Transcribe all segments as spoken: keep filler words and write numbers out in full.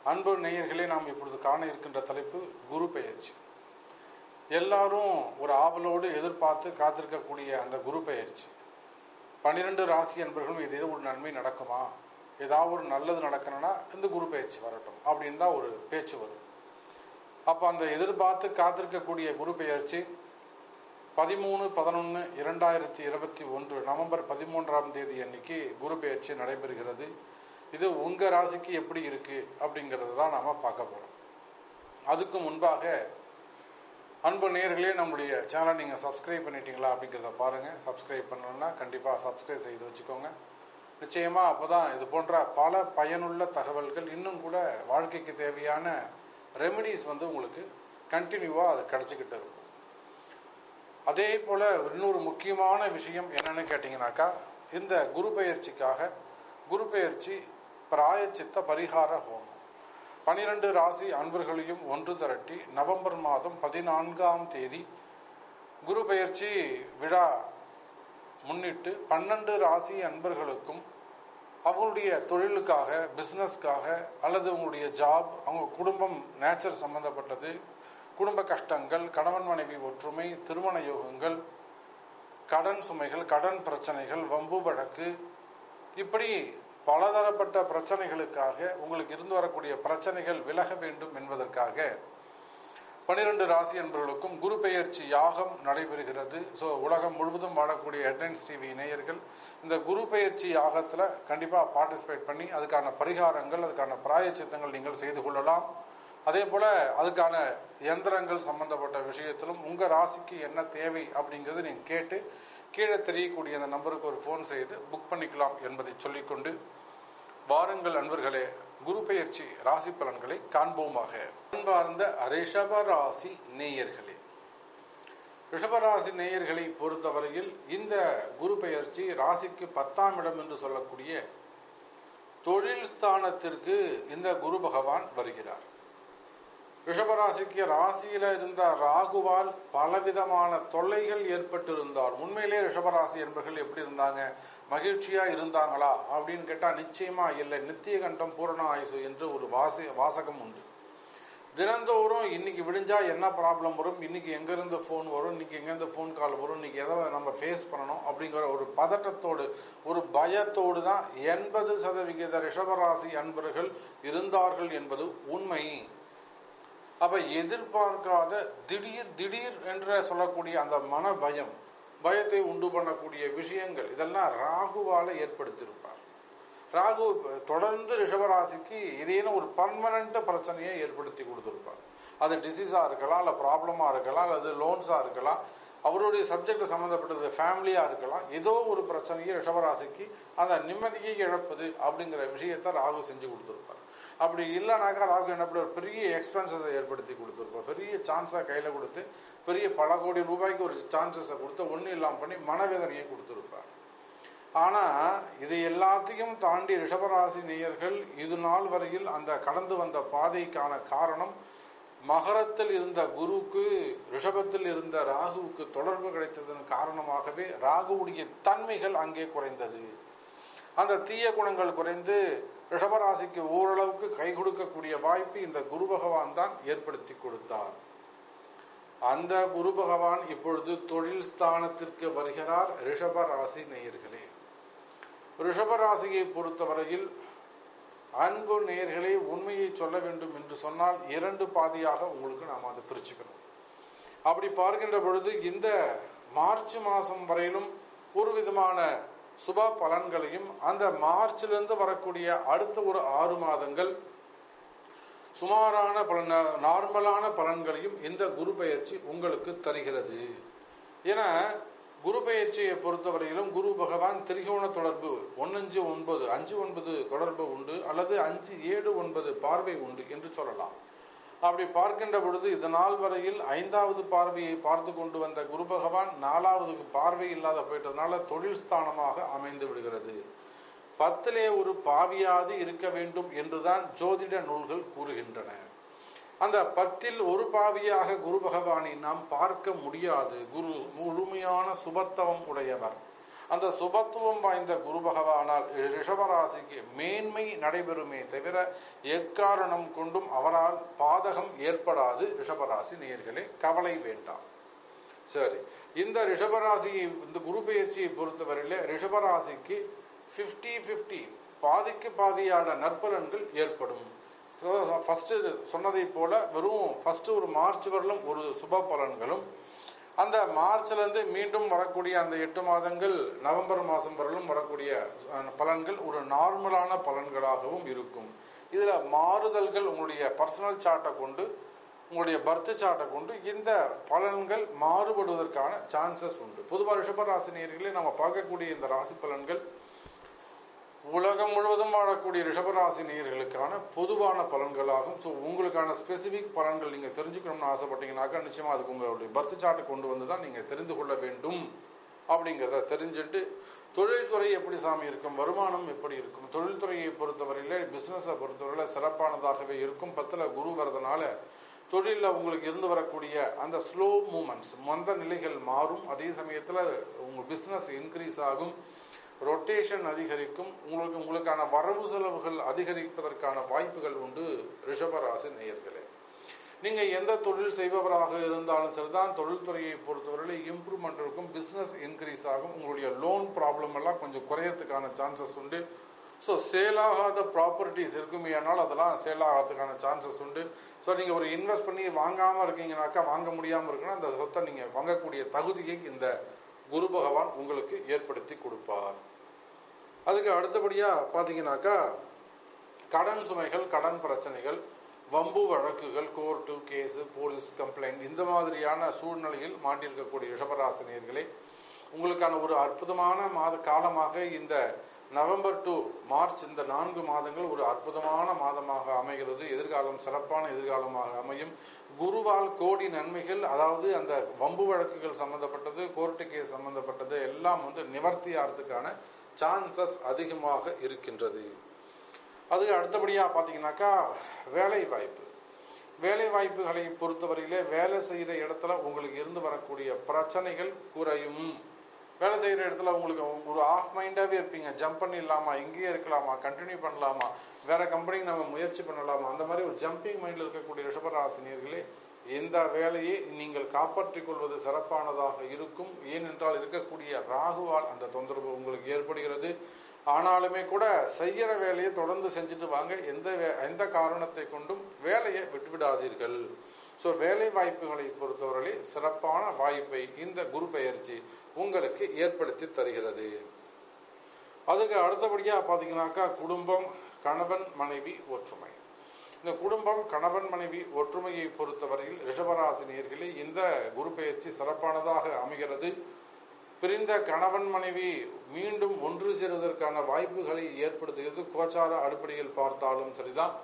அன்பு நேயர்களே, நாம் இப்பொழுது காண இருக்கின்ற தலைப்பு குரு பெயர்ச்சி. எல்லாரும் ஒரு ஆவலோடு எதிர்பார்த்து காத்திருக்கக்கூடிய அந்த குரு பெயர்ச்சி, பன்னிரண்டு ராசி அன்பர்களும் இதே ஒரு நன்மை நடக்குமா, ஏதாவது ஒரு நல்லது நடக்கணும்னா இந்த குரு பெயர்ச்சி வரட்டும் அப்படின்னு தான் ஒரு பேச்சு வரும். அப்போ அந்த எதிர்பார்த்து காத்திருக்கக்கூடிய குரு பெயர்ச்சி பதிமூணு பதினொன்று இரண்டாயிரத்தி இருபத்தி ஒன்று நவம்பர் பதிமூன்றாம் தேதி அன்னைக்கு குரு பெயர்ச்சி நடைபெறுகிறது. இது உங்க ராசிக்கு எப்படி இருக்கு அப்படிங்கிறது தான் நாம பார்க்க போறோம். அதுக்கு முன்பாக அன்பு நேயர்களே, நம்முடைய சேனல் நீங்க சப்ஸ்கிரைப் பண்ணிட்டீங்களா அப்படிங்கிறத பாருங்க. சப்ஸ்கிரைப் பண்ணணும்னா கண்டிப்பா சப்ஸ்கிரைப் செய்து வச்சுக்கோங்க. நிச்சயமா அப்போதான் இது போன்ற பல பயனுள்ள தகவல்கள், இன்னும் கூட வாழ்க்கைக்கு தேவையான ரெமெடிஸ் வந்து உங்களுக்கு கண்டினியூவா அது கிடைச்சிக்கிட்டு இருக்கும். அதே போல இன்னொரு முக்கியமான விஷயம் என்னன்னு கேட்டீங்கன்னாக்கா, இந்த குரு பெயர்ச்சிக்காக குரு பெயர்ச்சி பிராயச்சித்த பரிகார ஹோமம் பனிரெண்டு ராசி அன்பர்களையும் ஒன்று திரட்டி நவம்பர் மாதம் பதினான்காம் தேதி குரு பெயர்ச்சி விழா முன்னிட்டு பன்னெண்டு ராசி அன்பர்களுக்கும் அவங்களுடைய தொழிலுக்காக, பிசினஸ்க்காக, அல்லது உங்களுடைய ஜாப், அவங்க குடும்பம், நேச்சர் சம்பந்தப்பட்டது, குடும்ப கஷ்டங்கள், கணவன் மனைவி ஒற்றுமை, திருமண யோகங்கள், கடன் சுமைகள், கடன் பிரச்சனைகள், வம்பு வழக்கு, இப்படி பலதரப்பட்ட பிரச்சனைகளுக்காக, உங்களுக்கு இருந்து வரக்கூடிய பிரச்சனைகள் விலக வேண்டும் என்பதற்காக பனிரெண்டு ராசி அன்பர்களுக்கும் குரு பெயர்ச்சி யாகம் நடைபெறுகிறது. ஸோ உலகம் முழுவதும் வாழக்கூடிய ஹெட்லைன்ஸ் டிவி நேயர்கள் இந்த குரு பெயர்ச்சி யாகத்தில் கண்டிப்பாக பார்ட்டிசிபேட் பண்ணி அதுக்கான பரிகாரங்கள், அதுக்கான பிராயச்சித்தங்கள் நீங்கள் செய்து கொள்ளலாம். அதே போல அதுக்கான யந்திரங்கள் சம்பந்தப்பட்ட விஷயத்திலும் உங்க ராசிக்கு என்ன தேவை அப்படிங்கிறது நீங்க கேட்டு கீழே தெரியக்கூடிய அந்த நம்பருக்கு ஒரு போன் செய்து புக் பண்ணிக்கலாம் என்பதை சொல்லிக்கொண்டு வாருங்கள் அன்பர்களே, குரு பெயர்ச்சி ராசி பலன்களை காண்போமாக. அன்பார்ந்த ரிஷப ராசி நேயர்களே, ரிஷபராசி நேயர்களை பொறுத்தவரையில் இந்த குரு பெயர்ச்சி ராசிக்கு பத்தாம் இடம் என்று சொல்லக்கூடிய தொழில் ஸ்தானத்திற்கு இந்த குரு பகவான் வருகிறார். ரிஷபராசிக்கு ராசியில இருந்த ராகுவால் பலவிதமான தொல்லைகள் ஏற்பட்டிருந்தால், உண்மையிலே ரிஷபராசி என்பர்கள் எப்படி இருந்தாங்க, மகிழ்ச்சியா இருந்தாங்களா அப்படின்னு கேட்டா நிச்சயமா இல்லை. நித்திய கண்டம் பூரண ஆயுசு என்று ஒரு வாசி வாசகம் உண்டு. தினந்தோறும் இன்னைக்கு விடிஞ்சா என்ன ப்ராப்ளம் வரும், இன்னைக்கு எங்கிருந்து போன் வரும், இன்னைக்கு எங்கிருந்து போன் கால் வரும், இன்னைக்கு எதை நம்ம ஃபேஸ் பண்ணணும் அப்படிங்கிற ஒரு பதட்டத்தோடு, ஒரு பயத்தோடு தான் எண்பது சதவிகித ரிஷபராசி அன்பர்கள் இருந்தார்கள் என்பது உண்மை. அப்ப எதிர்பார்க்காத திடீர் திடீர் என்று சொல்லக்கூடிய அந்த மன பயம், பயத்தை உண்டு பண்ணக்கூடிய விஷயங்கள், இதெல்லாம் ராகுவால ஏற்படுத்தியிருப்பார். ராகு தொடர்ந்து ரிஷபராசிக்கு இதேனும் ஒரு பர்மனன்ட் பிரச்சனையை ஏற்படுத்தி கொடுத்திருப்பார். அது டிசீஸா இருக்கலாம், அல்ல ப்ராப்ளமா இருக்கலாம், அல்லது லோன்ஸா இருக்கலாம், அவருடைய சப்ஜெக்ட் சம்பந்தப்பட்டது ஃபேமிலியா இருக்கலாம். ஏதோ ஒரு பிரச்சனையை ரிஷபராசிக்கு அந்த நிம்மதியை இழப்பது அப்படிங்கிற விஷயத்த ராகு செஞ்சு கொடுத்திருப்பார். அப்படி இல்லைனாக்கா ராகு என்ன ஒரு பெரிய எக்ஸ்பென்சஸை ஏற்படுத்தி கொடுத்திருப்பார். பெரிய சான்ஸை கையில கொடுத்து, பெரிய பல கோடி ரூபாய்க்கு ஒரு சான்சஸை கொடுத்து ஒன்றும் இல்லாமல் பண்ணி மனவேதனையை கொடுத்திருப்பார். ஆனா இது எல்லாத்தையும் தாண்டி ரிஷபராசி நேயர்கள் இது நாள் வரையில் அந்த கடந்து வந்த பாதைக்கான காரணம், மகரத்தில் இருந்த குருவுக்கு ரிஷபத்தில் இருந்த ராகுவுக்கு தொடர்பு கிடைத்ததன் காரணமாகவே ராகுவுடைய தன்மைகள் அங்கே குறைந்தது. அந்த தீய குணங்கள் குறைந்து ரிஷபராசிக்கு ஓரளவுக்கு கை கொடுக்கக்கூடிய வாய்ப்பு இந்த குரு பகவான் தான் ஏற்படுத்தி கொடுத்தார். அந்த குரு பகவான் இப்பொழுது தொழில் ஸ்தானத்திற்கு வருகிறார். ரிஷபராசி நேயர்களே, ரிஷபராசியை பொறுத்தவரையில் அன்பு நேயர்களே, உண்மையை சொல்ல வேண்டும் என்று சொன்னால் இரண்டு பாதியாக உங்களுக்கு நாம் அதை பிரிச்சுக்கணும். அப்படி பார்க்கின்ற பொழுது இந்த மார்ச் மாதம் வரையிலும் ஒரு விதமான சுப பலன்களையும், அந்த மார்ச்சிலிருந்து வரக்கூடிய அடுத்த ஒரு ஆறு மாதங்கள் சுமாரான பலன், நார்மலான பலன்களையும் இந்த குரு பெயர்ச்சி உங்களுக்கு தருகிறது. ஏன்னா குரு பெயர்ச்சியை பொறுத்தவரையிலும் குரு பகவான் திரிகோண தொடர்பு ஒன்னஞ்சு ஒன்பது அஞ்சு ஒன்பது தொடர்பு உண்டு, அல்லது அஞ்சு ஏழு ஒன்பது பார்வை உண்டு என்று சொல்லலாம். அப்படி பார்க்கின்ற பொழுது இது நாள் வரையில் ஐந்தாவது பார்வையை பார்த்து கொண்டு வந்த குரு பகவான் நாலாவது பார்வை இல்லாத போயிட்டதுனால தொழில் ஸ்தானமாக அமைந்து விடுகிறது. பத்திலே ஒரு பாவியாது இருக்க வேண்டும் என்றுதான் ஜோதிட நூல்கள் கூறுகின்றன. அந்த பத்தில் ஒரு பாவியாக குரு பகவானை நாம் பார்க்க முடியாது. குரு முழுமையான சுபத்துவம் உடையவர். அந்த சுபத்துவம் வாய்ந்த குரு பகவானால் ரிஷபராசிக்கு மேன்மை நடைபெறுமே தவிர எக்காரணம் கொண்டும் அவரால் பாதகம் ஏற்படாது. ரிஷபராசி நேயர்களே, கவலை வேண்டாம். சரி, இந்த ரிஷபராசியை இந்த குரு பெயர்ச்சியை பொறுத்தவரையில ரிஷபராசிக்கு பிப்டி பிப்டி பாதிக்கு பாதியான நற்பலன்கள் ஏற்படும். ஃபர்ஸ்ட் சொன்னதை போல வெறும் ஃபர்ஸ்ட் ஒரு மார்ச் வரலும் ஒரு சுப பலன்களும், அந்த மார்ச்ல இருந்து மீண்டும் வரக்கூடிய அந்த எட்டு மாதங்கள் நவம்பர் மாதம் வரலும் வரக்கூடிய பலன்கள் ஒரு நார்மலான பலன்களாகவும் இருக்கும். இதுல மாறுதல்கள் உங்களுடைய பர்சனல் சார்ட்டை கொண்டு உங்களுடைய பர்த் சார்ட்டை கொண்டு இந்த பலன்கள் மாறுபடுவதற்கான சான்சஸ் உண்டு. பொதுவாக ரிஷபராசினியர்களே நம்ம பார்க்கக்கூடிய இந்த ராசி பலன்கள் உலகம் முழுவதும் வாழக்கூடிய ரிஷபராசி நேயர்களுக்கான பொதுவான பலன்களாகும். ஸோ உங்களுக்கான ஸ்பெசிபிக் பலன்கள் நீங்கள் தெரிஞ்சுக்கணும்னு ஆசைப்பட்டீங்கன்னாக்கா நிச்சயமாக அதுக்கு உங்களுடைய பர்த் சார்ட்டை கொண்டு வந்து தான் நீங்கள் தெரிந்து கொள்ள வேண்டும். அப்படிங்கிறத தெரிஞ்சுட்டு தொழில்துறை எப்படி சாமி இருக்கும், வருமானம் எப்படி இருக்கும், தொழில்துறையை பொறுத்தவரையில பிஸ்னஸை பொறுத்தவரையில சிறப்பானதாகவே இருக்கும். பத்தில் குரு வரதுனால தொழிலில் உங்களுக்கு இருந்து வரக்கூடிய அந்த ஸ்லோ மூமெண்ட்ஸ் மந்த நிலைகள் மாறும். அதே சமயத்தில் உங்கள் பிஸ்னஸ் இன்க்ரீஸ் ஆகும், ரொட்டேஷன் அதிகரிக்கும், உங்களுக்கு உங்களுக்கான வரவு செலவுகள் அதிகரிப்பதற்கான வாய்ப்புகள் உண்டு. ரிஷபராசி நேயர்களே, நீங்கள் எந்த தொழில் செய்பவராக இருந்தாலும் சரிதான், தொழில்துறையை பொறுத்தவரையில இம்ப்ரூவ்மெண்ட் இருக்கும், பிஸ்னஸ் இன்க்ரீஸ் ஆகும், உங்களுடைய லோன் ப்ராப்ளம் எல்லாம் கொஞ்சம் குறையறதுக்கான சான்சஸ் உண்டு. ஸோ சேலாகாத ப்ராப்பர்ட்டிஸ் இருக்குமே ஆனால் அதெல்லாம் சேல் ஆகிறதுக்கான சான்சஸ் உண்டு. ஸோ நீங்கள் ஒரு இன்வெஸ்ட் பண்ணி வாங்காமல் இருக்கீங்கன்னாக்கா, வாங்க முடியாமல் இருக்குன்னா அந்த சொத்தை நீங்கள் வாங்கக்கூடிய தகுதியை இந்த குரு பகவான் உங்களுக்கு ஏற்படுத்தி கொடுப்பார். அதுக்கு அடுத்தபடியாக பார்த்தீங்கன்னாக்கா கடன் சுமைகள், கடன் பிரச்சனைகள், வம்பு வழக்குகள், கோர்ட்டு கேஸு, போலீஸ் கம்ப்ளைண்ட் இந்த மாதிரியான சூழ்நிலையில் மாட்டியிருக்கக்கூடிய ரிஷபராசினியர்களே, உங்களுக்கான ஒரு அற்புதமான மாத காலமாக இந்த நவம்பர் டு மார்ச் இந்த நான்கு மாதங்கள் ஒரு அற்புதமான மாதமாக அமைகிறது. எதிர்காலம் சிறப்பான எதிர்காலமாக அமையும். குருவால் கோடி நன்மைகள், அதாவது அந்த வம்பு வழக்குகள் சம்பந்தப்பட்டது, கோர்ட்டு கேஸ் சம்பந்தப்பட்டது எல்லாம் வந்து நிவர்த்தி ஆகிறதுக்கான சான்சஸ் அதிகமாக இருக்கின்றது. அதுக்கு அடுத்தபடியாக பார்த்தீங்கன்னாக்கா வேலை வாய்ப்பு. வேலை வாய்ப்புகளை பொறுத்தவரையிலே வேலை செய்கிற இடத்துல உங்களுக்கு இருந்து வரக்கூடிய பிரச்சனைகள் குறையும். வேலை செய்கிற இடத்துல உங்களுக்கு ஒரு ஆஃப் மைண்டாகவே இருப்பீங்க. ஜம்ப் பண்ணிடலாமா, இங்கேயே இருக்கலாமா, கண்டினியூ பண்ணலாமா, வேற கம்பெனிக்கு நம்ம முயற்சி பண்ணலாமா, அந்த மாதிரி ஒரு ஜம்பிங் மைண்டில் இருக்கக்கூடிய ரிஷபராசினியர்களே, இந்த வேலையை நீங்கள் காப்பாற்றிக் கொள்வது சிறப்பானதாக இருக்கும். ஏனென்றால் இருக்கக்கூடிய ராகுவால் அந்த தொந்தரவு உங்களுக்கு ஏற்படுகிறது. ஆனாலுமே கூட செய்கிற வேலையை தொடர்ந்து செஞ்சுட்டு வாங்க. எந்த எந்த காரணத்தை கொண்டும் வேலையை விட்டுவிடாதீர்கள். ஸோ வேலை வாய்ப்புகளை பொறுத்தவரையிலே சிறப்பான வாய்ப்பை இந்த குரு பெயர்ச்சி உங்களுக்கு ஏற்படுத்தி தருகிறது. அதுக்கு அடுத்தபடியாக பார்த்தீங்கன்னாக்கா குடும்பம், கணவன் மனைவி ஒற்றுமை. இந்த குடும்பம், கணவன் மனைவி ஒற்றுமையை பொறுத்தவரையில் ரிஷபராசினியர்களே இந்த குரு பெயர்ச்சி சிறப்பானதாக அமைகிறது. பிரிந்த கணவன் மனைவி மீண்டும் ஒன்று சேருவதற்கான வாய்ப்புகளை ஏற்படுத்துகிறது. கோச்சார அடிப்படையில் பார்த்தாலும் சரிதான்,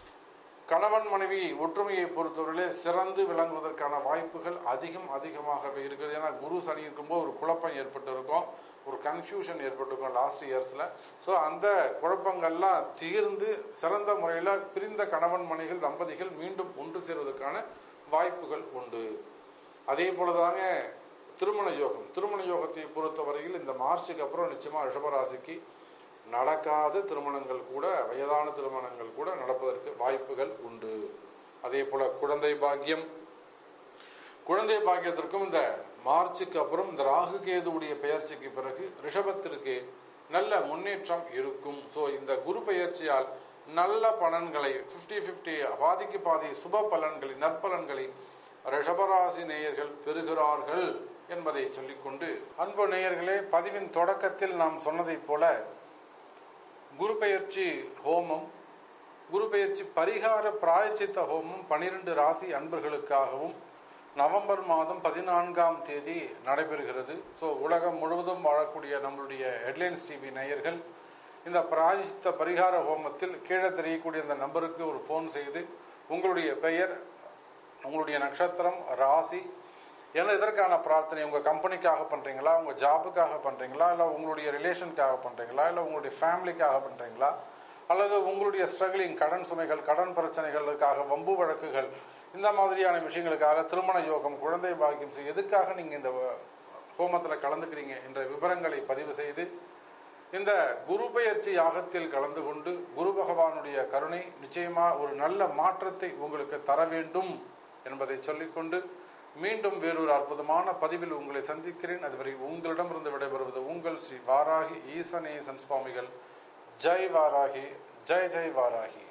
கணவன் மனைவி ஒற்றுமையை பொறுத்தவரையிலே சிறந்து விளங்குவதற்கான வாய்ப்புகள் அதிகம் அதிகமாகவே இருக்குது. ஏன்னா குரு சனி இருக்கும்போது ஒரு குழப்பம் ஏற்பட்டு இருக்கும், ஒரு கன்ஃபியூஷன் ஏற்பட்டிருக்கும் லாஸ்ட் இயர்ஸ்ல. ஸோ அந்த குழப்பங்கள்லாம் தீர்ந்து சிறந்த முறையில் பிரிந்த கணவன் மனைவிகள் தம்பதிகள் மீண்டும் ஒன்று சேருவதற்கான வாய்ப்புகள் உண்டு. அதே போலதாங்க திருமண யோகம். திருமண யோகத்தை பொறுத்தவரையில் இந்த மார்ச்சுக்கு அப்புறம் நிச்சயமா ரிஷபராசிக்கு நடக்காத திருமணங்கள் கூட, வயதான திருமணங்கள் கூட நடப்பதற்கு வாய்ப்புகள் உண்டு. அதே போல குழந்தை பாக்கியம். குழந்தை பாக்கியத்திற்கும் இந்த மார்ச்சுக்கு அப்புறம் இந்த ராகு கேதுவுடைய பெயர்ச்சிக்கு பிறகு ரிஷபத்திற்கு நல்ல முன்னேற்றம் இருக்கும். ஸோ இந்த குரு பெயர்ச்சியால் நல்ல பலன்களை பிப்டி பிப்டி பாதிக்கு பாதி சுப பலன்களை, நற்பலன்களை ரிஷபராசி நேயர்கள் பெறுகிறார்கள் என்பதை சொல்லிக்கொண்டு, அன்பு நேயர்களே, பதிவின் தொடக்கத்தில் நாம் சொன்னதை போல குரு பெயர்ச்சி ஹோமம், குரு பெயர்ச்சி பரிகார பிராயச்சித்த ஹோமம் பனிரெண்டு ராசி அன்பர்களுக்காகவும் நவம்பர் மாதம் பதினான்காம் தேதி நடைபெறுகிறது. ஸோ உலகம் முழுவதும் வாழக்கூடிய நம்மளுடைய ஹெட்லைன்ஸ் டிவி நேயர்கள் இந்த பிராயச்சித்த பரிகார ஹோமத்தில் கீழே தெரியக்கூடிய இந்த நம்பருக்கு ஒரு ஃபோன் செய்து உங்களுடைய பெயர், உங்களுடைய நட்சத்திரம், ராசி, ஏன்னா இதற்கான பிரார்த்தனை உங்கள் கம்பெனிக்காக பண்ணுறீங்களா, உங்கள் ஜாபுக்காக பண்ணுறீங்களா, இல்லை உங்களுடைய ரிலேஷனுக்காக பண்ணுறீங்களா, இல்லை உங்களுடைய ஃபேமிலிக்காக பண்ணுறீங்களா, அல்லது உங்களுடைய ஸ்ட்ரகிளிங் கடன் சுமைகள், கடன் பிரச்சனைகளுக்காக, வம்பு வழக்குகள், இந்த மாதிரியான விஷயங்களுக்காக, திருமண யோகம், குழந்தை பாக்கியம், எதுக்காக நீங்கள் இந்த ஹோமத்தில் கலந்துக்கிறீங்க என்ற விவரங்களை பதிவு செய்து இந்த குரு பெயர்ச்சி யாகத்தில் கலந்து கொண்டு குரு பகவானுடைய கருணை நிச்சயமா ஒரு நல்ல மாற்றத்தை உங்களுக்கு தர வேண்டும் என்பதை சொல்லிக்கொண்டு மீண்டும் வேறொரு அற்புதமான பதிவில் உங்களை சந்திக்கிறேன். அதுவரை உங்களிடமிருந்து விடைபெறுவது உங்கள் ஸ்ரீ வாராகி ஈசனேசன் சுவாமிகள். ஜெய் வாராகி, ஜெய் ஜெய் வாராகி.